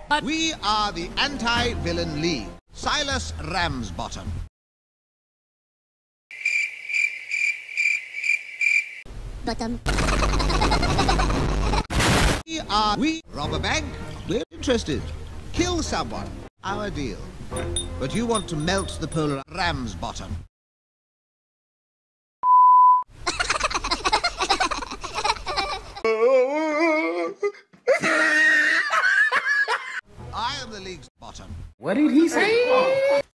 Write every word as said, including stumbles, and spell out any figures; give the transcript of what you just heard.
We are the Anti-Villain League. Silas Ramsbottom. Bottom. We are... We rob a bank. We're interested. Kill someone. Our deal. But you want to melt the polar Ramsbottom. I am the league's bottom. What did he say?